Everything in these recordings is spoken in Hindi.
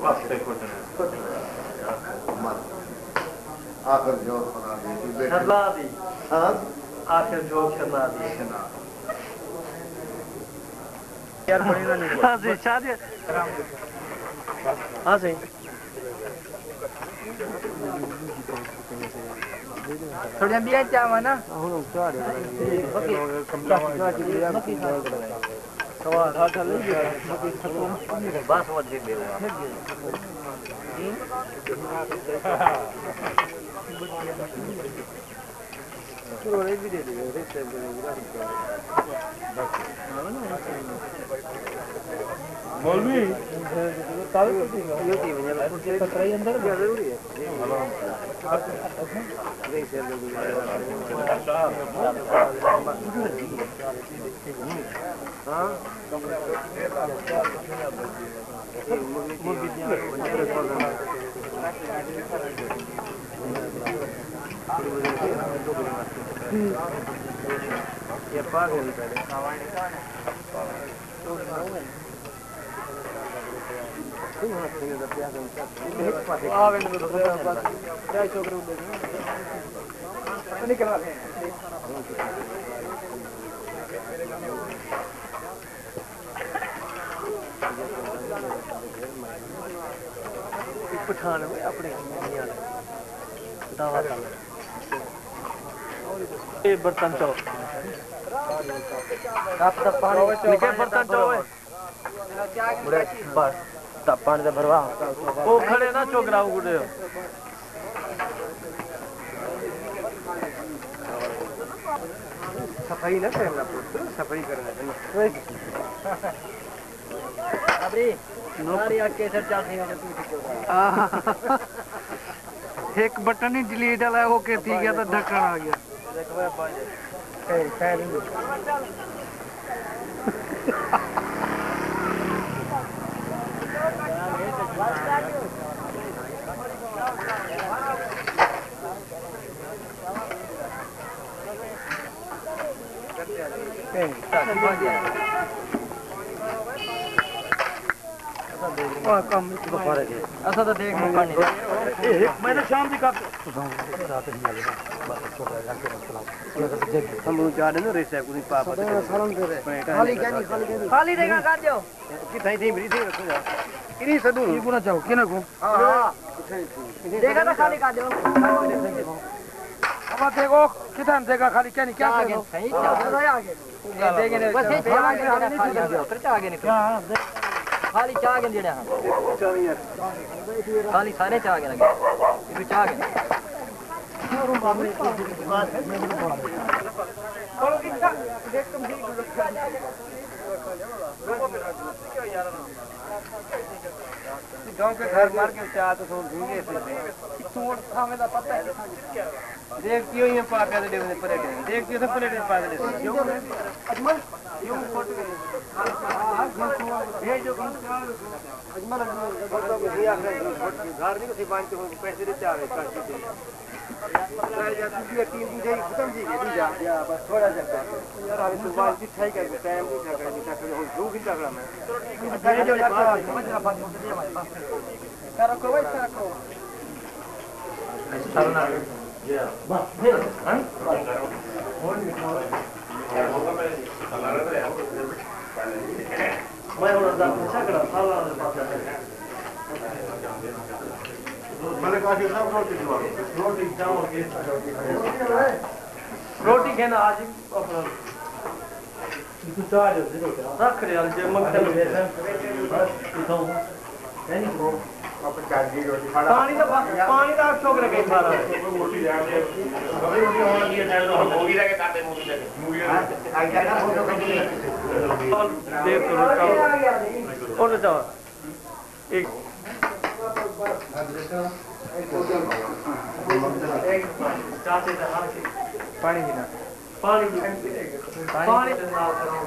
वास्ते कुछ आखिर जो बना दी शर्ला दी हाँ आखिर जो शर्ला दी यार बड़ी ना नहीं हाँ जी शादी हाँ जी थोड़ी हम भी चाहवा ना बस वो दे दे भी दे मौलवी अंदर जरूरी है ये पागल पठान अपने दावा बर्तन चो बर्तन चो पानी भरवा वो खड़े ना चोकरा गुड़े सफाई ना करना सफाई करना एक बटन ही डिलीट वाला वो के थी गया तो ढक्कन आ गया ऐसा तो देख मौका नहीं मैंने शाम की कब हम लोग जा रहे हैं रेस है कोई पापा खाली क्या नहीं खाली देगा कर दो कितनी थी मेरी थी रखो जा किनी सदू ये गुना चाहो किने को हां देगा तो खाली कर दो अब देखो कितना देगा खाली क्या नहीं क्या करो सही आगे देंगे बस आगे निकल खाली चाह के देना खाली सारे चाह के लगे इसे चाह के गांव के घर मार के चाह तो थोड़ा भूंगे तोड़ खाने का पता है देखती हो ये पापा दे दे पलेट देखती हो तो पलेट पास दे अजमल यूं फोटो ये जो अजमल फोटो में दिया है घर नहीं थी बांधते हो पैसे देते आवे काशी दे या दूसरी तीन बुझे खत्म जी गई जा बस थोड़ा सा यार अभी तो बाल की छाई कर टाइम नहीं कर हो जो भी तगड़ा मैं ये जो करो को वैसा रखो सरना या बस हां मैं और दादा छकड़ा साला मैंने कहा कि सब रोटी चावल के रोटी खाना आज अपना तू चाह जो रख रे जे मंगते नहीं को अपन चार्जी रोटी खाना पानी का छोकरे के खा रहा है मोटी यार ये बड़ी मोटी होने की है तो हम मूवी लगे काटे मूवी आ गया ना फोटो का देख तो रुका और जाओ एक चाचे का हाथ पानी पीना पानी पानी के नाल कराओ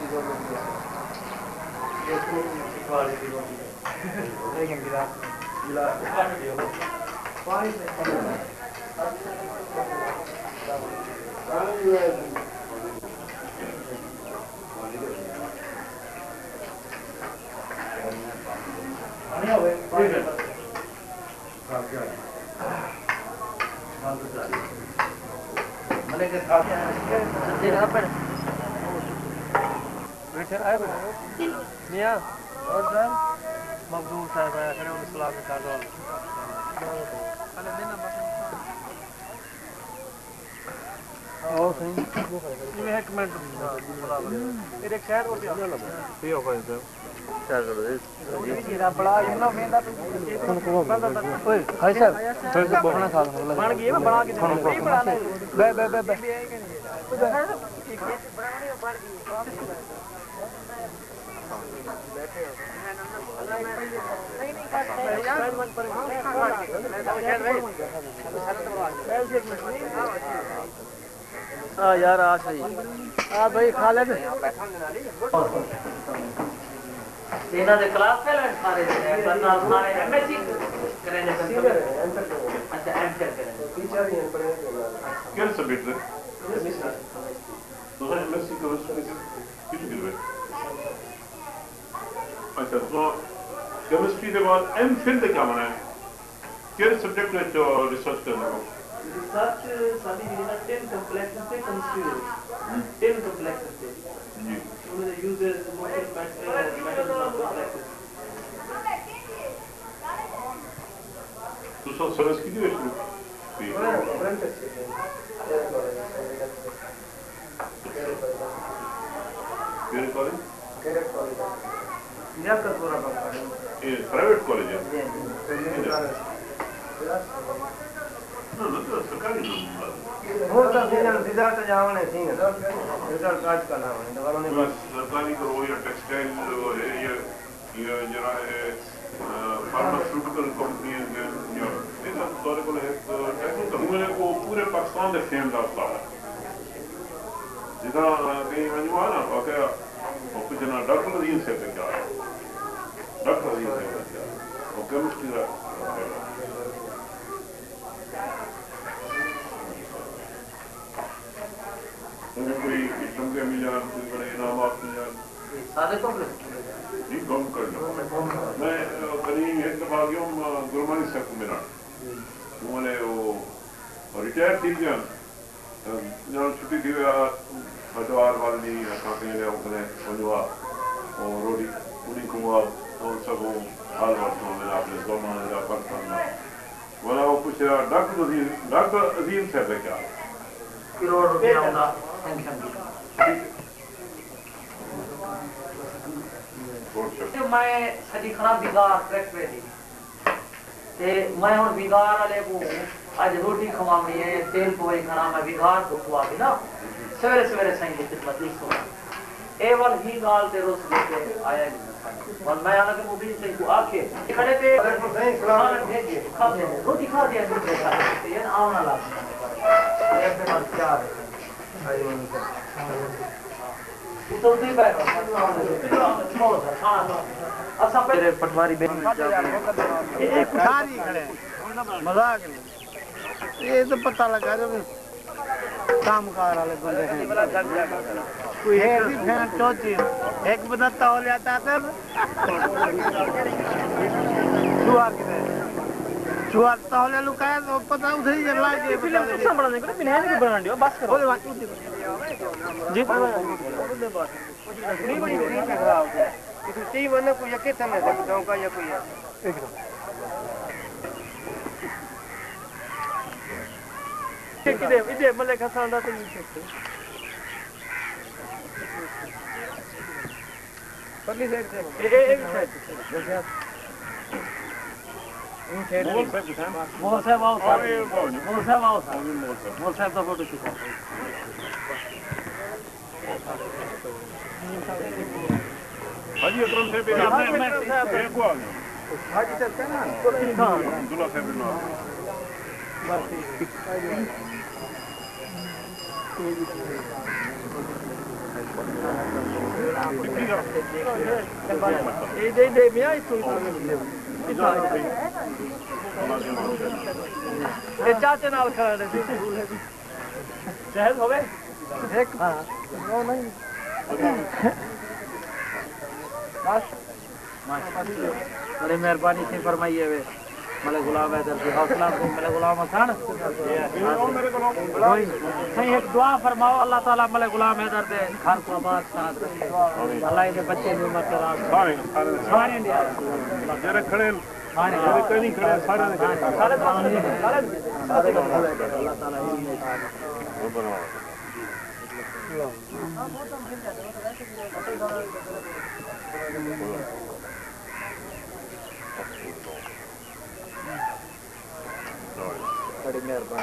इसको वाली दी एक गिलास पानी पानी मले के साथ बैठे आए मियाँ और सर मखदूम साहब आया खड़े उन सलाह के साथ और सही ये एक मिनट फिर एक शहर और ये हो गए सर क्या कर रहे जी बड़ा ये ना मेंदा ओए हाय सर फिर से बोलना खा बन गई है बना के बे बे बे बे हाँ यार आ सही भाई खा ले सेना दे क्लास फेल सारे करना सारे एमएससी करेंगे अच्छा एमटेक करेंगे टीचर ही पढ़े क्या सब्जेक्ट है तो एमएससी कोर्स में किस गिर में अच्छा तो केमिस्ट्री के बाद एमफिल का क्या माना है किस सब्जेक्ट में जो रिसर्च करना है रिसर्च सभी विभिन्न 10 कॉम्प्लेक्सेस से केमिस्ट्री 10 कॉम्प्लेक्सेस से जी उन्होंने यूजेस मोटिव मेटल कॉम्प्लेक्सेस तो सब सर्विस की दिए शुरू कॉलेज ये प्राइवेट कॉलेज है ना तो सरकारी वो तो रिजल्ट जावने थी रिजल्ट आज का ना है तो वालों बस सरकारी करो या टेक्सटाइल ये जरा है फार्मास्यूटिकल कंपनी है या इस तौर पर है टेक्निकल हुए को पूरे पाकिस्तान में फेम होता है जितना कहीं मजबूर है ना वाकई और कुछ ना डॉक्टर अजीम से क्या है डॉक्टर अजीम से क्या है और केमिस्ट्री का कोई इस्लाम के मिजान कोई बड़े इनामात मिजान सारे कॉम्प्लेक्स जी गम कर लो मैं करीब एक दफा गया गुरमानी साहब मेरा उन्होंने वो रिटायर थी गया जब छुट्टी थी हटवार वाली काफी ले उन्होंने पंजवा और रोटी पूरी कुआ और सब हाल वाटों में आपने ज़माने का फर्क करना वाला वो कुछ डॉक्टर अजीम साहब क्या करोड़ रुपया होगा सैंक्शन मैं सजी खराब बिगाड़ ट्रैक पे थी ते मैं और बिगाड़ वाले को आज रोटी खवानी है तेल पोई खाना मैं बिगाड़ को खवा भी ना सवेरे सवेरे सही की खिदमत लिखो ए वाल ही गाल ते रोज लेके आया और मैं आला के मूवी से को आके खड़े पे सही सलाम भेजिए खा रोटी खा दिया दूसरे साथ ये आना लास्ट ये पे मत क्या है तो भी बैठो छोड़ो सर खाना अच्छा मेरे पटवारी बेन एक सारी खड़े मजाक नहीं ये तो पता लगा जब कामकार वाले बंदे हैं कोई है भी फैन चौथी एक बताता हो जाता सर चुआ तौले लुकाया तो पता उसे ही जला के फिल्म कुछ बनाने को बिना के बना दियो बस करो जी नहीं बड़ी नहीं खराब है इस टीम ने कोई यके समय से गांव का या कोई है एकदम किदे इदे मले खसांदा तो नहीं सकते परली साइड से एक साइड मोल साहब आओ मोल साहब का फोटो खींचा हाजी अकरम साहब मैं को आ गया हाजी साहब क्या नाम अब्दुल्ला साहब ना दे मियां इसको ये चाचे नाल खड़ा है सहज होवे एक हां नो नहीं बस बड़ी मेहरबानी से फरमाइए वे मले गुलाम है दर्द हौसला से मले गुलाम हसन सही एक दुआ फरमाओ अल्लाह ताला मले गुलाम है दर्द घर को आबाद साथ रखे अल्लाह इनके बच्चे भी उम्र के राज सारे इंडिया जरा खड़े सारे कहीं खड़े सारे अल्लाह ताला बड़ी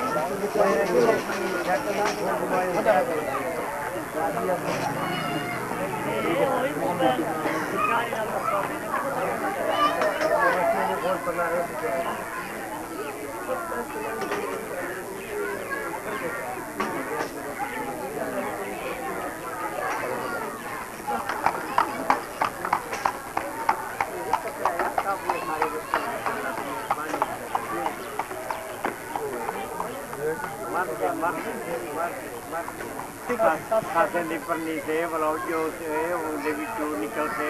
खाते निपरनी से ब्लाउजो से उनके बिचू निकल से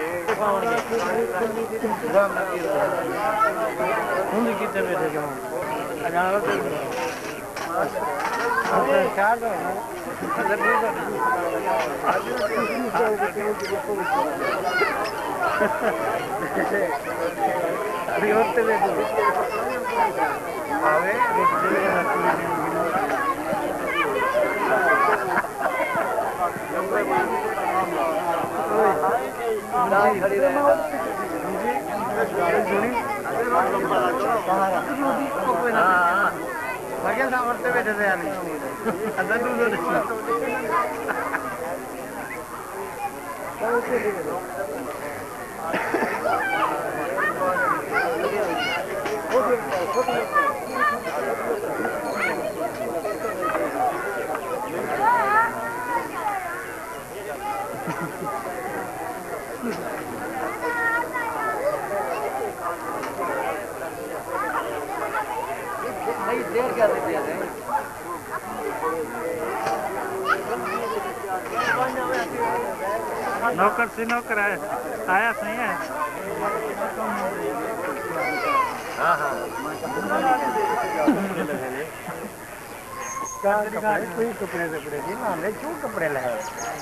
उनके कितने बैठे क्यों अजाना तो चार दो अंदर भी अभी होते बैठो आवे खड़ी रहे सामर्थ्य बैठे थे अंदर देर क्या देते हैं नौकर से नौकर आया सही है हाँ हाँ कोई कपड़े जी ना हमने क्यों कपड़े लगाए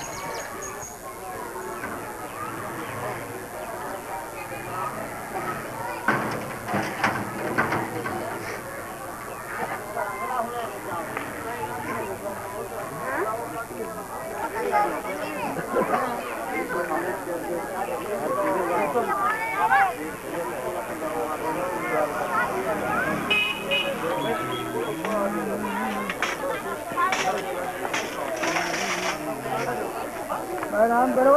नाम करो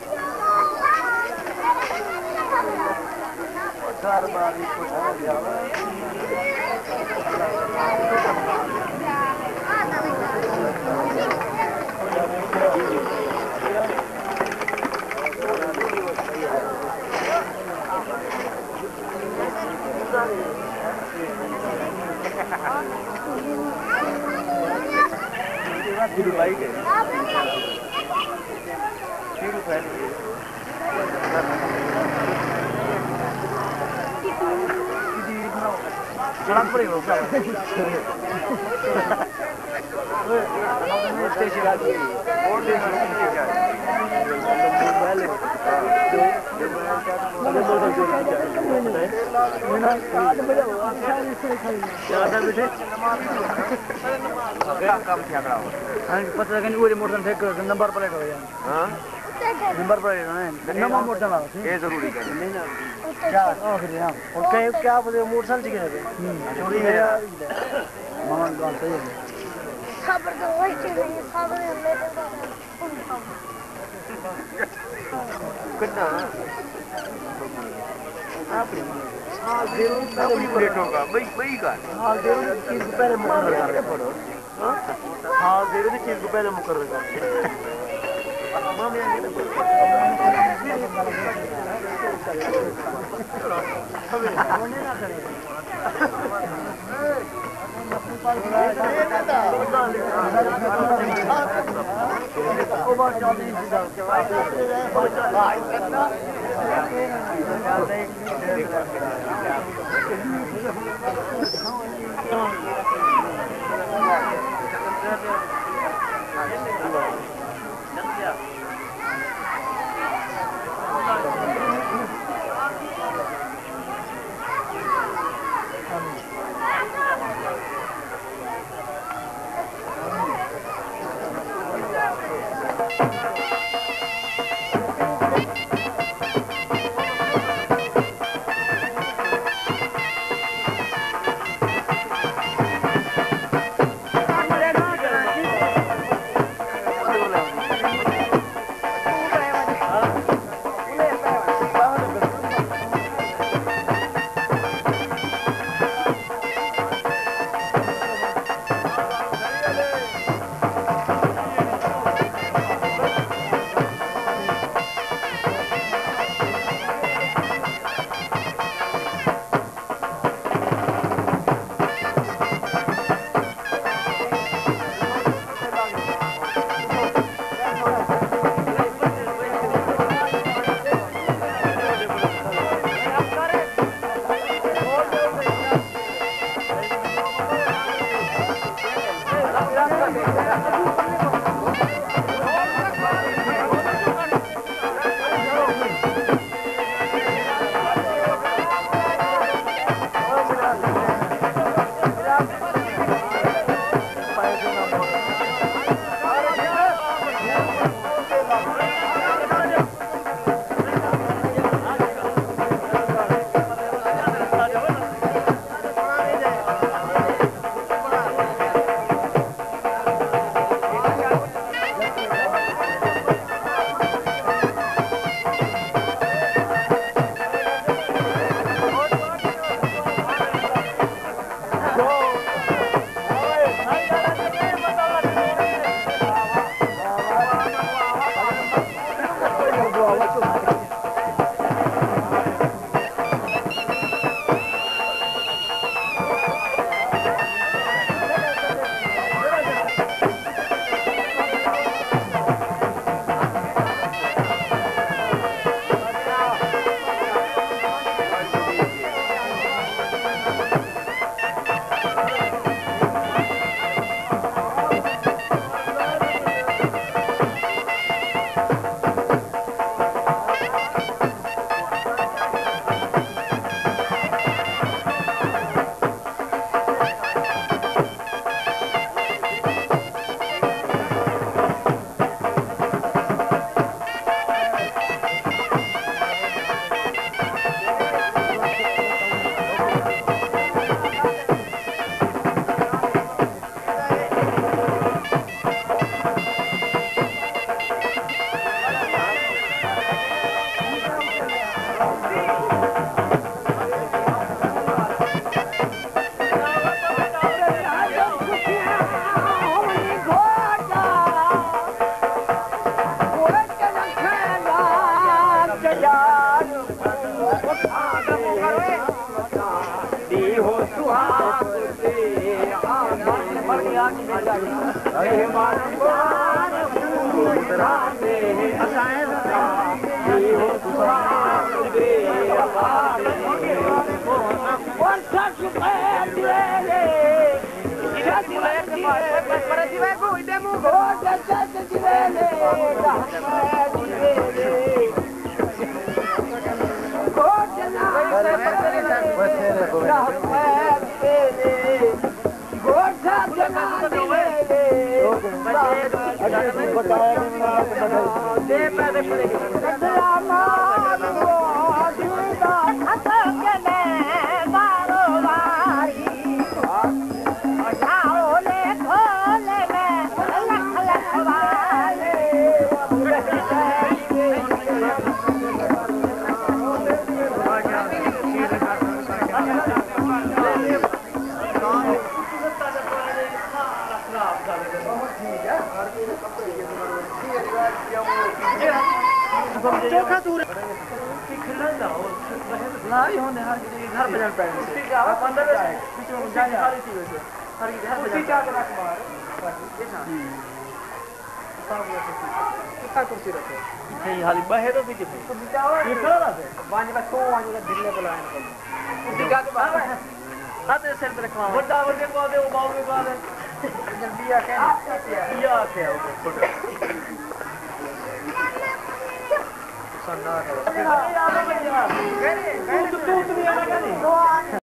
पता मोटरसाइकिल नंबर प्लेट हो नंबर प्लेट नंबर मोटरसाइकिल ये जरूरी क्या और क्या बोले मोटरसाइकिल चोरी है मामा गांव सही है खबर तो वही चीज है खबर ले कितना हां जरूर प्लेट होगा भाई का हां जरूर चीज को पहले मुकर्रर कर पड़ो हां जरूर चीज को पहले मुकर्रर कर मामा आगे ना कितना कुर्सी रखे नहीं हाली बहे तो भी कितने ये खड़ा ना से वांज का तो वांज का दिल्ले बुलाए को कुर्सी का के बाहर हाथ से पे रखवा बड़ा बड़े को दे वो बाऊ के बाद जल्दी आके या के आओ छोटा सन्ना अरे यार भैया तू भी आना क्या नहीं